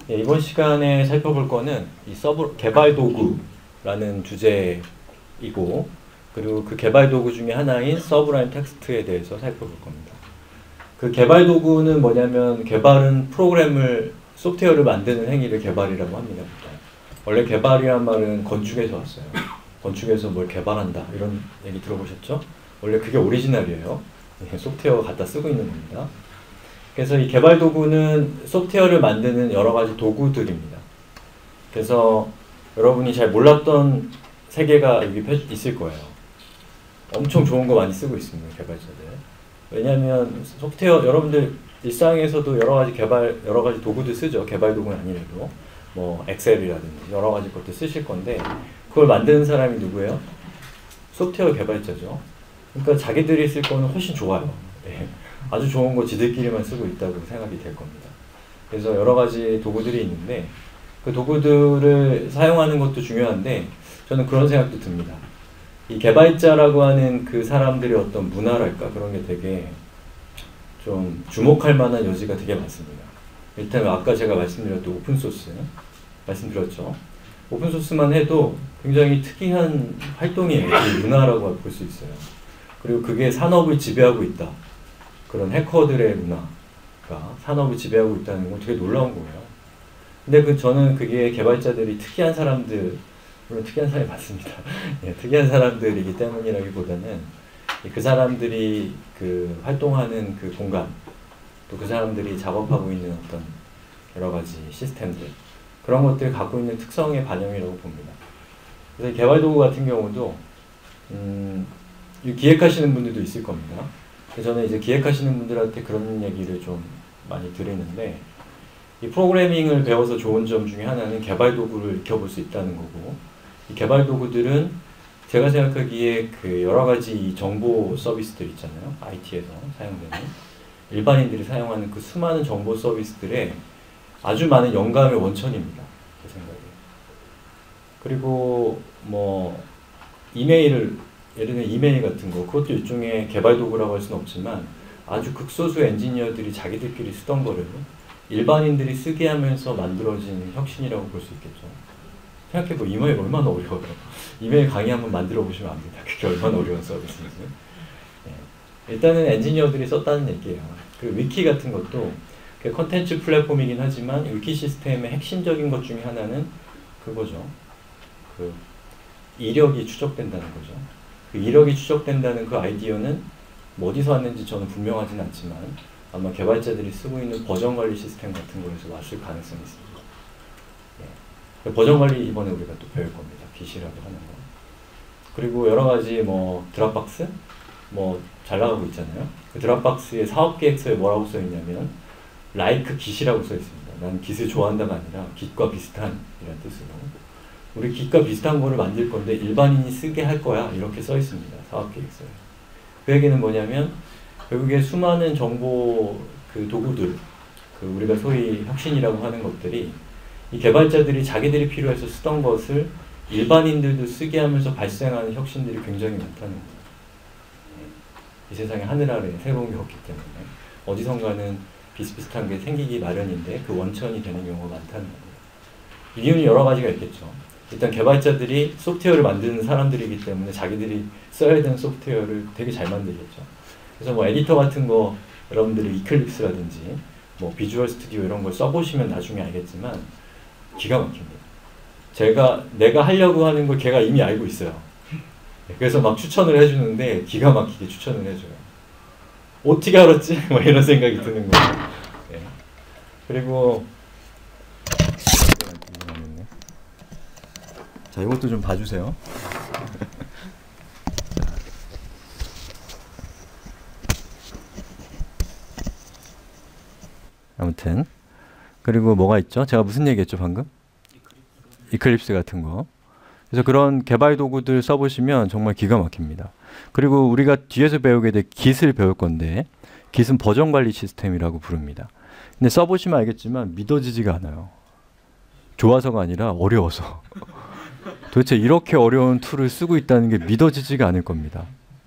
예, 이번 시간에 살펴볼 거는 이 서브 개발 도구라는 주제이고, 그리고 그 개발 도구 중에 하나인 서브라임 텍스트에 대해서 살펴볼 겁니다. 그 개발 도구는 뭐냐면, 개발은 프로그램을, 소프트웨어를 만드는 행위를 개발이라고 합니다. 원래 개발이란 말은 건축에서 왔어요. 건축에서 뭘 개발한다 이런 얘기 들어보셨죠? 원래 그게 오리지널이에요. 소프트웨어 갖다 쓰고 있는 겁니다. 그래서 이 개발 도구는 소프트웨어를 만드는 여러 가지 도구들입니다. 그래서 여러분이 잘 몰랐던 세계가 여기 있을 거예요. 엄청 좋은 거 많이 쓰고 있습니다, 개발자들. 왜냐하면 소프트웨어, 여러분들 일상에서도 여러 가지 도구들 쓰죠. 개발 도구는 아니라도 뭐 엑셀이라든지 여러 가지 것들 쓰실 건데, 그걸 만드는 사람이 누구예요? 소프트웨어 개발자죠. 그러니까 자기들이 쓸 거는 훨씬 좋아요. 네. 아주 좋은 거 지들끼리만 쓰고 있다고 생각이 될 겁니다. 그래서 여러 가지 도구들이 있는데, 그 도구들을 사용하는 것도 중요한데, 저는 그런 생각도 듭니다. 이 개발자라고 하는 그 사람들의 어떤 문화랄까, 그런 게 되게 좀 주목할 만한 여지가 되게 많습니다. 일단 아까 제가 말씀드렸던 오픈소스 말씀드렸죠. 오픈소스만 해도 굉장히 특이한 활동이에요. 그 문화라고 볼 수 있어요. 그리고 그게 산업을 지배하고 있다. 그런 해커들의 문화가 산업을 지배하고 있다는 건 되게 놀라운 거예요. 근데 저는 그게 개발자들이 특이한 사람들, 물론 특이한 사람이 맞습니다. 예, 특이한 사람들이기 때문이라기보다는 그 사람들이 그 활동하는 그 공간, 또 그 사람들이 작업하고 있는 어떤 여러 가지 시스템들, 그런 것들이 갖고 있는 특성의 반영이라고 봅니다. 그래서 개발 도구 같은 경우도 기획하시는 분들도 있을 겁니다. 저는 이제 기획하시는 분들한테 그런 얘기를 좀 많이 드리는데, 이 프로그래밍을 배워서 좋은 점 중에 하나는 개발 도구를 익혀볼 수 있다는 거고, 이 개발 도구들은 제가 생각하기에 그 여러 가지 정보 서비스들 있잖아요. IT에서 사용되는 일반인들이 사용하는 그 수많은 정보 서비스들의 아주 많은 영감의 원천입니다. 제 생각에. 그리고 뭐 예를 들면 이메일 같은 거, 그것도 일종의 개발 도구라고 할 수는 없지만 아주 극소수 엔지니어들이 자기들끼리 쓰던 거를 일반인들이 쓰게 하면서 만들어진 혁신이라고 볼 수 있겠죠. 생각해보면 이메일 얼마나 어려워요. 이메일 강의 한번 만들어 보시면 압니다. 그게 얼마나 어려운 서비스인지. 네. 일단은 엔지니어들이 썼다는 얘기예요. 그 위키 같은 것도 컨텐츠 플랫폼이긴 하지만 위키 시스템의 핵심적인 것 중에 하나는 그거죠. 그 이력이 추적된다는 거죠. 그 이력이 추적된다는 그 아이디어는 뭐 어디서 왔는지 저는 분명하진 않지만 아마 개발자들이 쓰고 있는 버전 관리 시스템 같은 거에서 왔을 가능성이 있습니다. 예. 버전 관리 이번에 우리가 또 배울 겁니다. 깃이라고 하는 거. 그리고 여러 가지 뭐 드랍박스 뭐 잘 나가고 있잖아요. 그 드랍박스의 사업 계획서에 뭐라고 써 있냐면 like 깃이라고 써 있습니다. 난 깃을 좋아한다가 아니라 깃과 비슷한 이란 뜻으로. 우리 깃과 비슷한 거를 만들 건데 일반인이 쓰게 할 거야, 이렇게 써 있습니다. 사업계획서에. 그 얘기는 뭐냐면 결국에 수많은 정보 그 도구들, 그 우리가 소위 혁신이라고 하는 것들이 이 개발자들이 자기들이 필요해서 쓰던 것을 일반인들도 쓰게 하면서 발생하는 혁신들이 굉장히 많다는 거예요. 이 세상에 하늘 아래 새로운 게 없기 때문에 어디선가는 비슷비슷한 게 생기기 마련인데 그 원천이 되는 경우가 많다는 거예요. 이유는 여러 가지가 있겠죠. 일단 개발자들이 소프트웨어를 만드는 사람들이기 때문에 자기들이 써야 되는 소프트웨어를 되게 잘 만들겠죠. 그래서 뭐 에디터 같은 거 여러분들이 이클립스라든지 뭐 비주얼 스튜디오 이런 걸 써보시면 나중에 알겠지만 기가 막힙니다. 내가 하려고 하는 걸 걔가 이미 알고 있어요. 그래서 막 추천을 해주는데 기가 막히게 추천을 해줘요. 어떻게 알았지? 뭐 이런 생각이 드는 거예요. 네. 그리고 자, 이것도 좀 봐주세요. 아무튼 그리고 뭐가 있죠? 제가 무슨 얘기했죠 방금? 이클립스 같은 거. 그래서 그런 개발 도구들 써보시면 정말 기가 막힙니다. 그리고 우리가 뒤에서 배우게 될 깃을 배울 건데, 깃은 버전 관리 시스템이라고 부릅니다. 근데 써보시면 알겠지만 믿어지지가 않아요. 좋아서가 아니라 어려워서. 도대체 이렇게 어려운 툴을 쓰고 있다는 게 믿어지지가 않을 겁니다.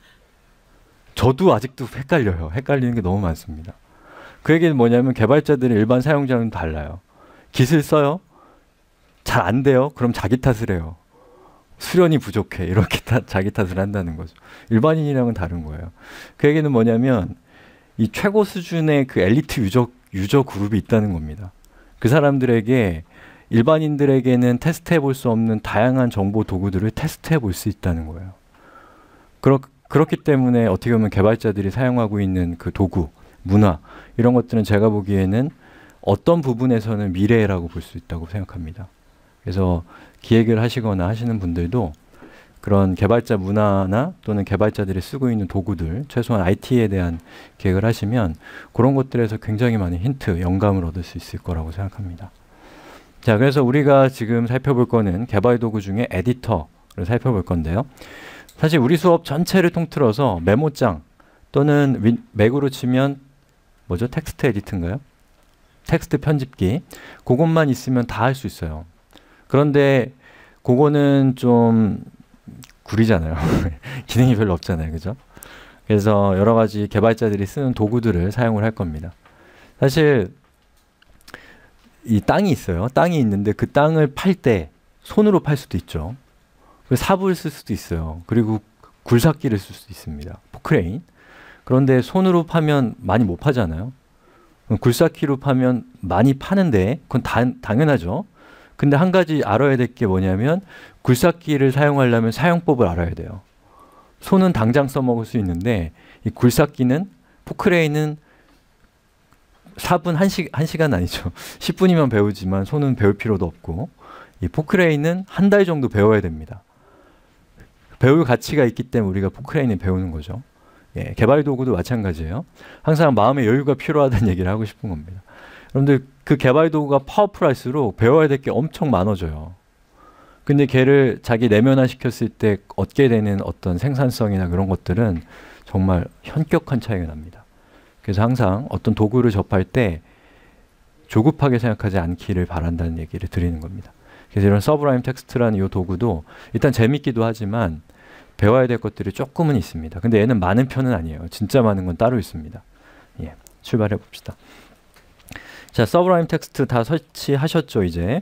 저도 아직도 헷갈려요. 헷갈리는 게 너무 많습니다. 그 얘기는 뭐냐면 개발자들은 일반 사용자는 달라요. 깃을 써요? 잘 안 돼요? 그럼 자기 탓을 해요. 수련이 부족해. 이렇게 자기 탓을 한다는 거죠. 일반인이랑은 다른 거예요. 그 얘기는 뭐냐면 이 최고 수준의 그 엘리트 유저 그룹이 있다는 겁니다. 그 사람들에게 일반인들에게는 테스트해 볼 수 없는 다양한 정보 도구들을 테스트해 볼 수 있다는 거예요. 그렇기 때문에 어떻게 보면 개발자들이 사용하고 있는 그 도구, 문화 이런 것들은 제가 보기에는 어떤 부분에서는 미래라고 볼 수 있다고 생각합니다. 그래서 기획을 하시거나 하시는 분들도 그런 개발자 문화나 또는 개발자들이 쓰고 있는 도구들, 최소한 IT에 대한 기획을 하시면 그런 것들에서 굉장히 많은 힌트, 영감을 얻을 수 있을 거라고 생각합니다. 자, 그래서 우리가 지금 살펴볼 거는 개발 도구 중에 에디터를 살펴볼 건데요. 사실 우리 수업 전체를 통틀어서 메모장 또는 맥으로 치면 뭐죠? 텍스트 에디트인가요? 텍스트 편집기. 그것만 있으면 다 할 수 있어요. 그런데 그거는 좀 구리잖아요. 기능이 별로 없잖아요. 그죠? 그래서 여러 가지 개발자들이 쓰는 도구들을 사용을 할 겁니다. 사실 이 땅이 있어요. 땅이 있는데 그 땅을 팔 때 손으로 팔 수도 있죠. 삽을 쓸 수도 있어요. 그리고 굴삭기를 쓸 수도 있습니다. 포크레인. 그런데 손으로 파면 많이 못 파잖아요. 굴삭기로 파면 많이 파는데 그건 당연하죠. 근데 한 가지 알아야 될 게 뭐냐면 굴삭기를 사용하려면 사용법을 알아야 돼요. 손은 당장 써먹을 수 있는데 이 굴삭기는 포크레인은 삽은 1시간 아니죠. 10분이면 배우지만 손은 배울 필요도 없고 이 포크레인은 한 달 정도 배워야 됩니다. 배울 가치가 있기 때문에 우리가 포크레인을 배우는 거죠. 예, 개발 도구도 마찬가지예요. 항상 마음의 여유가 필요하다는 얘기를 하고 싶은 겁니다. 여러분들 그 개발 도구가 파워풀할수록 배워야 될 게 엄청 많아져요. 근데 걔를 자기 내면화 시켰을 때 얻게 되는 어떤 생산성이나 그런 것들은 정말 현격한 차이가 납니다. 그래서 항상 어떤 도구를 접할 때 조급하게 생각하지 않기를 바란다는 얘기를 드리는 겁니다. 그래서 이런 서브라임 텍스트라는 이 도구도 일단 재밌기도 하지만 배워야 될 것들이 조금은 있습니다. 근데 얘는 많은 편은 아니에요. 진짜 많은 건 따로 있습니다. 예, 출발해 봅시다. 자, 서브라임 텍스트 다 설치하셨죠, 이제?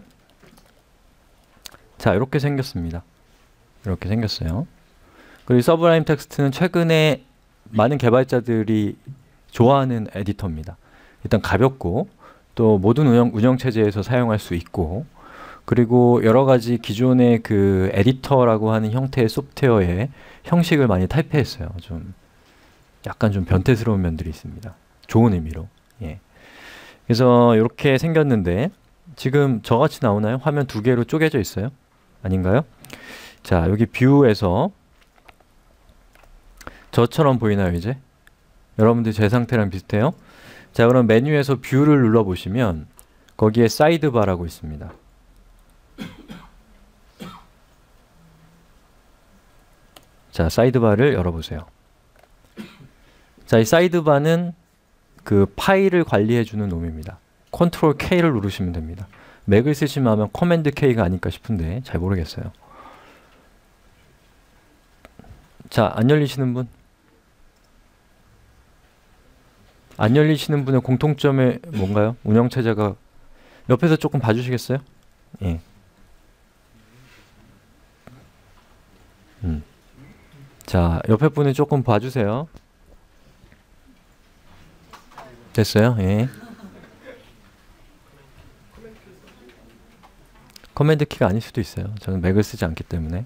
자, 이렇게 생겼습니다. 이렇게 생겼어요. 그리고 서브라임 텍스트는 최근에 많은 개발자들이 좋아하는 에디터입니다. 일단 가볍고 또 모든 운영체제에서 사용할 수 있고 그리고 여러 가지 기존의 그 에디터라고 하는 형태의 소프트웨어의 형식을 많이 탈피했어요. 좀 약간 좀 변태스러운 면들이 있습니다. 좋은 의미로. 예. 그래서 이렇게 생겼는데 지금 저같이 나오나요? 화면 두 개로 쪼개져 있어요? 아닌가요? 자, 여기 뷰에서 저처럼 보이나요, 이제? 여러분들 제 상태랑 비슷해요? 자, 그럼 메뉴에서 뷰를 눌러보시면 거기에 사이드바라고 있습니다. 자, 사이드바를 열어보세요. 자, 이 사이드바는 그 파일을 관리해주는 놈입니다. 컨트롤 K를 누르시면 됩니다. 맥을 쓰시면 아마 커맨드 K가 아닐까 싶은데 잘 모르겠어요. 자, 안 열리시는 분? 안 열리시는 분의 공통점이 뭔가요? 운영체제가 옆에서 조금 봐주시겠어요? 예. 자, 옆에 분은 조금 봐주세요. 됐어요? 예. 커맨드 키가 아닐 수도 있어요. 저는 맥을 쓰지 않기 때문에.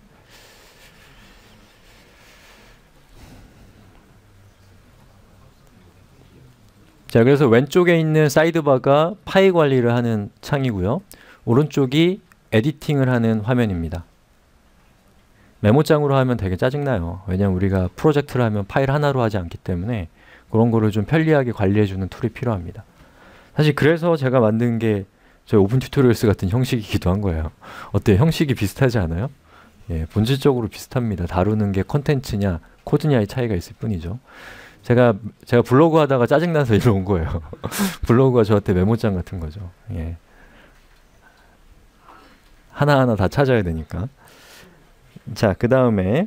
자, 그래서 왼쪽에 있는 사이드바가 파일 관리를 하는 창이고요. 오른쪽이 에디팅을 하는 화면입니다. 메모장으로 하면 되게 짜증나요. 왜냐면 우리가 프로젝트를 하면 파일 하나로 하지 않기 때문에 그런 거를 좀 편리하게 관리해주는 툴이 필요합니다. 사실 그래서 제가 만든 게 저희 오픈 튜토리얼스 같은 형식이기도 한 거예요. 어때요? 형식이 비슷하지 않아요? 예, 본질적으로 비슷합니다. 다루는 게 콘텐츠냐 코드냐의 차이가 있을 뿐이죠. 제가 블로그 하다가 짜증나서 이리로 온 거예요. 블로그가 저한테 메모장 같은 거죠. 예. 하나하나 다 찾아야 되니까. 자, 그 다음에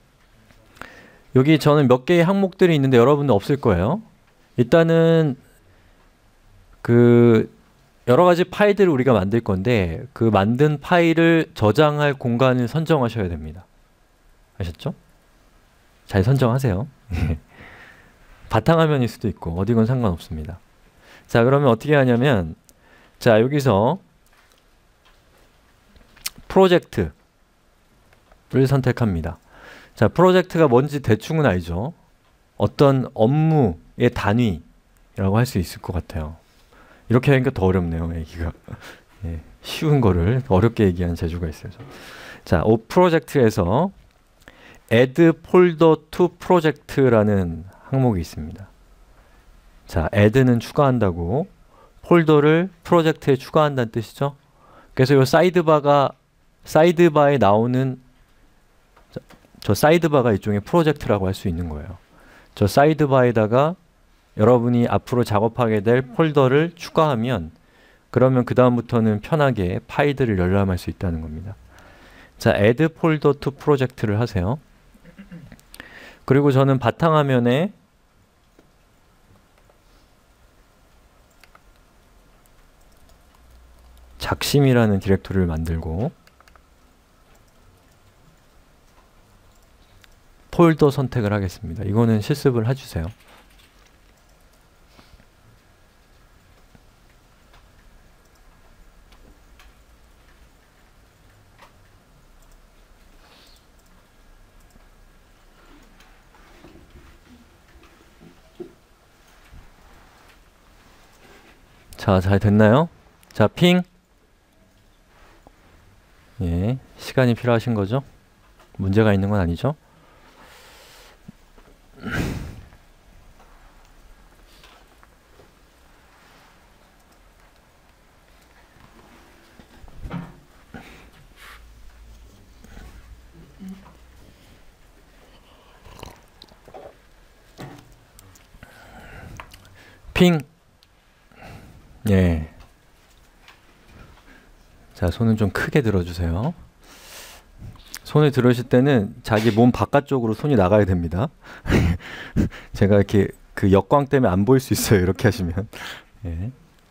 여기 저는 몇 개의 항목들이 있는데 여러분은 없을 거예요. 일단은 그 여러 가지 파일들을 우리가 만들 건데 그 만든 파일을 저장할 공간을 선정하셔야 됩니다. 아셨죠? 잘 선정하세요. 바탕화면일 수도 있고 어디건 상관없습니다. 자, 그러면 어떻게 하냐면 자, 여기서 프로젝트를 선택합니다. 자, 프로젝트가 뭔지 대충은 알죠? 어떤 업무의 단위라고 할 수 있을 것 같아요. 이렇게 하니까 더 어렵네요, 얘기가. 예, 쉬운 거를 어렵게 얘기하는 재주가 있어요. 자, 프로젝트에서 add folder to project라는 항목이 있습니다. 자, add는 추가한다고, 폴더를 프로젝트에 추가한다는 뜻이죠. 그래서 이 사이드바에 나오는 저 사이드바가 일종의 프로젝트라고 할 수 있는 거예요. 저 사이드바에다가 여러분이 앞으로 작업하게 될 폴더를 추가하면 그러면 그 다음부터는 편하게 파일들을 열람할 수 있다는 겁니다. 자, add folder to project를 하세요. 그리고 저는 바탕화면에 작심이라는 디렉토리를 만들고 폴더 선택을 하겠습니다. 이거는 실습을 해주세요. 자, 잘 됐나요? 자, 핑. 예, 시간이 필요하신 거죠? 문제가 있는 건 아니죠? 핑. 예. 자, 손은 좀 크게 들어주세요. 손을 들으실 때는 자기 몸 바깥쪽으로 손이 나가야 됩니다. 제가 이렇게 그 역광 때문에 안 보일 수 있어요. 이렇게 하시면. 예.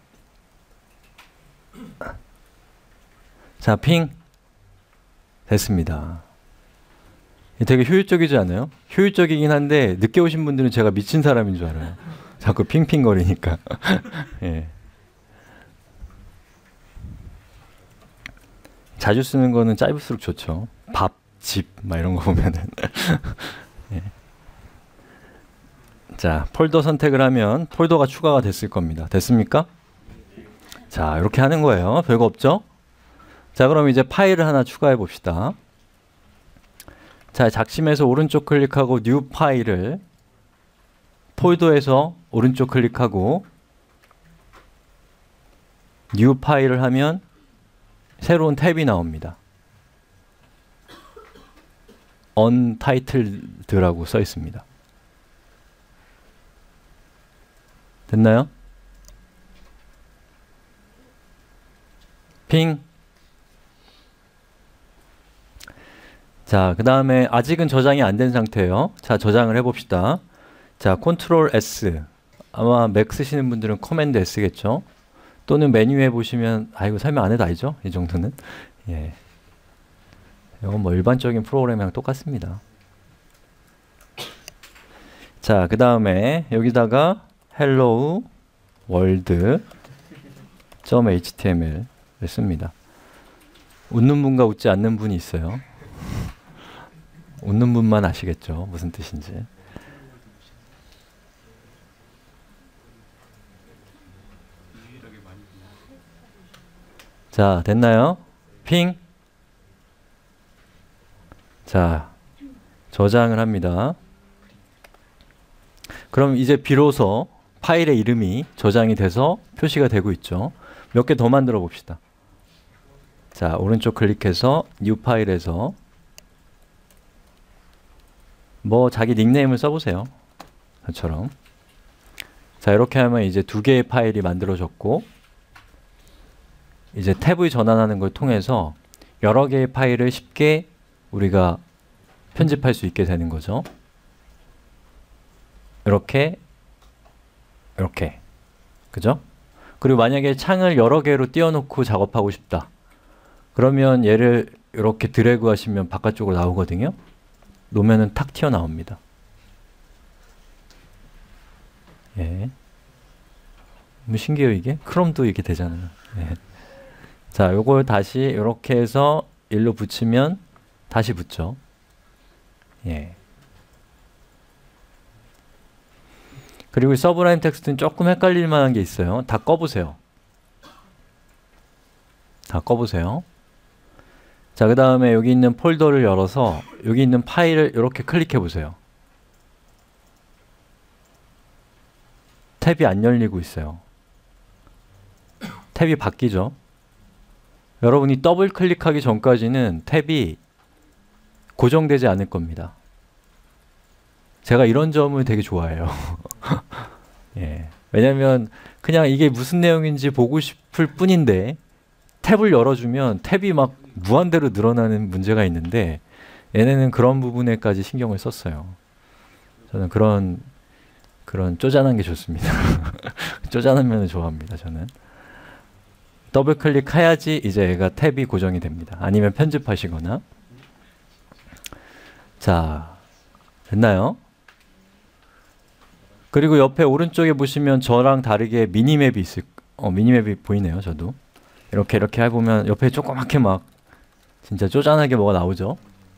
자, 핑. 됐습니다. 되게 효율적이지 않아요? 효율적이긴 한데 늦게 오신 분들은 제가 미친 사람인 줄 알아요. 자꾸 핑핑거리니까. 예. 자주 쓰는 거는 짧을수록 좋죠. 밥, 집, 막 이런 거 보면은. 예. 자, 폴더 선택을 하면 폴더가 추가가 됐을 겁니다. 됐습니까? 자, 이렇게 하는 거예요. 별거 없죠? 자, 그럼 이제 파일을 하나 추가해 봅시다. 자, 작심에서 오른쪽 클릭하고 뉴 파일을 폴더에서 오른쪽 클릭하고 뉴 파일을 하면 새로운 탭이 나옵니다. Untitled라고 써 있습니다. 됐나요? 핑. 자, 그 다음에 아직은 저장이 안 된 상태예요. 자, 저장을 해봅시다. 자, Ctrl S. 아마 맥 쓰시는 분들은 커맨드 S겠죠? 또는 메뉴에 보시면, 이거 설명 안 해도 알죠? 이 정도는. 예. 이건 뭐 일반적인 프로그램이랑 똑같습니다. 자, 그 다음에 여기다가 hello world.html을 씁니다. 웃는 분과 웃지 않는 분이 있어요. 웃는 분만 아시겠죠? 무슨 뜻인지. 자, 됐나요? 핑. 자, 저장을 합니다. 그럼 이제 비로소 파일의 이름이 저장이 돼서 표시가 되고 있죠. 몇 개 더 만들어 봅시다. 자, 오른쪽 클릭해서 뉴 파일에서 뭐 자기 닉네임을 써보세요. 저처럼. 자, 이렇게 하면 이제 두 개의 파일이 만들어졌고 이제 탭을 전환하는 걸 통해서 여러 개의 파일을 쉽게 우리가 편집할 수 있게 되는 거죠. 이렇게 그죠? 그리고 만약에 창을 여러 개로 띄워놓고 작업하고 싶다. 그러면 얘를 이렇게 드래그 하시면 바깥쪽으로 나오거든요. 놓으면은 탁 튀어나옵니다. 예. 뭐 신기해요 이게? 크롬도 이렇게 되잖아요. 예. 자, 요걸 다시 이렇게 해서 일로 붙이면 다시 붙죠. 예. 그리고 이 서브라임 텍스트는 조금 헷갈릴 만한 게 있어요. 다 꺼보세요. 다 꺼보세요. 자, 그 다음에 여기 있는 폴더를 열어서 여기 있는 파일을 이렇게 클릭해 보세요. 탭이 안 열리고 있어요. 탭이 바뀌죠. 여러분이 더블 클릭하기 전까지는 탭이 고정되지 않을 겁니다. 제가 이런 점을 되게 좋아해요. 예. 왜냐면 그냥 이게 무슨 내용인지 보고 싶을 뿐인데 탭을 열어주면 탭이 막 무한대로 늘어나는 문제가 있는데 얘네는 그런 부분에까지 신경을 썼어요. 저는 그런 쪼잔한 게 좋습니다. 쪼잔한 면을 좋아합니다. 저는 더블 클릭해야지 이제 얘가 탭이 고정이 됩니다. 아니면 편집하시거나. 자, 됐나요? 그리고 옆에 오른쪽에 보시면 저랑 다르게 미니맵이 미니맵이 보이네요. 저도 이렇게 해보면 옆에 조그맣게 막 진짜 쪼잔하게 뭐가 나오죠.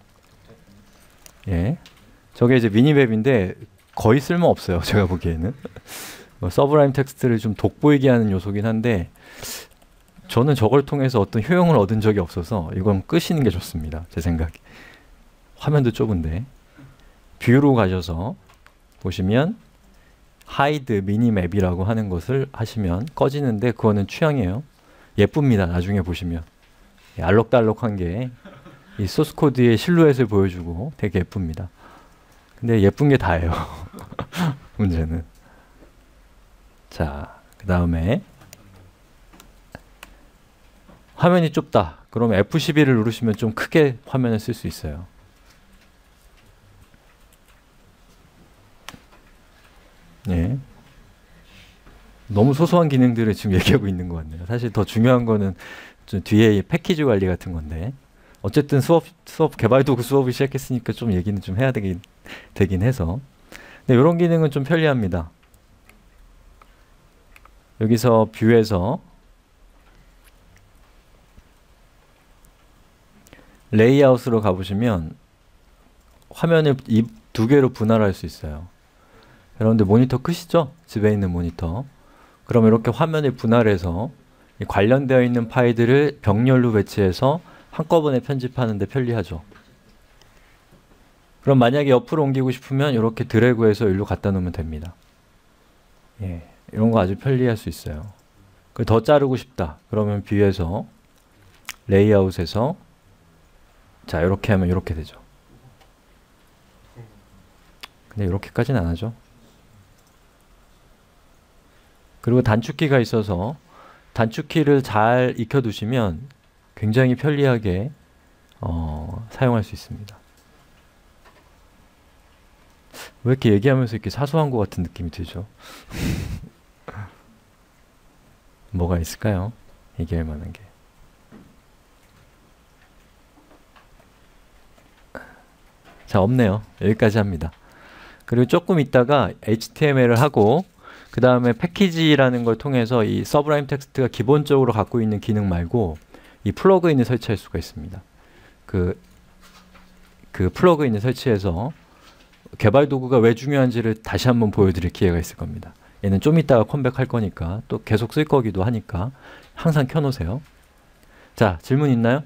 예, 저게 이제 미니맵인데 거의 쓸모 없어요. 제가 보기에는 서브라임 텍스트를 좀 돋보이게 하는 요소긴 한데 저는 저걸 통해서 어떤 효용을 얻은 적이 없어서 이건 끄시는 게 좋습니다. 제 생각에. 화면도 좁은데 뷰로 가셔서 보시면 하이드 미니맵이라고 하는 것을 하시면 꺼지는데 그거는 취향이에요. 예쁩니다. 나중에 보시면 알록달록한 게 이 소스 코드의 실루엣을 보여주고 되게 예쁩니다. 근데 예쁜 게 다예요. 문제는. 자, 그 다음에 화면이 좁다. 그러면 F12를 누르시면 좀 크게 화면을 쓸 수 있어요. 예. 너무 소소한 기능들을 지금 얘기하고 있는 것 같네요. 사실 더 중요한 거는 좀 뒤에 패키지 관리 같은 건데 어쨌든 수업 개발도구 수업을 시작했으니까 좀 얘기는 좀 해야 되긴 해서 근데 이런 기능은 좀 편리합니다. 여기서 뷰에서 레이아웃으로 가보시면 화면을 이 두 개로 분할할 수 있어요. 여러분들 모니터 크시죠? 집에 있는 모니터. 그럼 이렇게 화면을 분할해서 관련되어 있는 파일들을 병렬로 배치해서 한꺼번에 편집하는 데 편리하죠. 그럼 만약에 옆으로 옮기고 싶으면 이렇게 드래그해서 일로 갖다 놓으면 됩니다. 예, 이런 거 아주 편리할 수 있어요. 더 자르고 싶다. 그러면 뷰에서 레이아웃에서 자, 이렇게 하면 이렇게 되죠. 근데 이렇게까지는 안 하죠. 그리고 단축키가 있어서 단축키를 잘 익혀두시면 굉장히 편리하게 사용할 수 있습니다. 왜 이렇게 얘기하면서 이렇게 사소한 것 같은 느낌이 들죠? 뭐가 있을까요? 얘기할 만한 게. 자, 없네요. 여기까지 합니다. 그리고 조금 있다가 HTML을 하고 그 다음에 패키지라는 걸 통해서 이 서브라임 텍스트가 기본적으로 갖고 있는 기능 말고 이 플러그인을 설치할 수가 있습니다. 그 플러그인을 설치해서 개발 도구가 왜 중요한지를 다시 한번 보여드릴 기회가 있을 겁니다. 얘는 좀 이따가 컴백할 거니까 또 계속 쓸 거기도 하니까 항상 켜놓으세요. 자, 질문 있나요?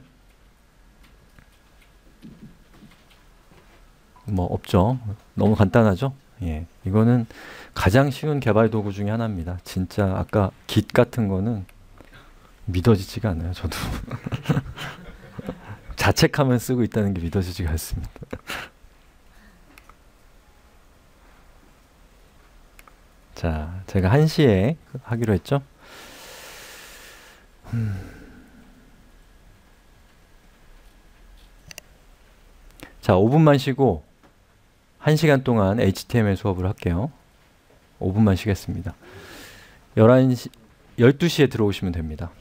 뭐 없죠. 너무 간단하죠? 예, 이거는 가장 쉬운 개발 도구 중에 하나입니다. 진짜 아까 Git 같은 거는 믿어지지가 않아요. 저도 자책하면 쓰고 있다는 게 믿어지지가 않습니다. 자, 제가 1시에 하기로 했죠? 자, 5분만 쉬고 1시간 동안 HTML 수업을 할게요. 5분만 쉬겠습니다. 11시, 12시에 들어오시면 됩니다.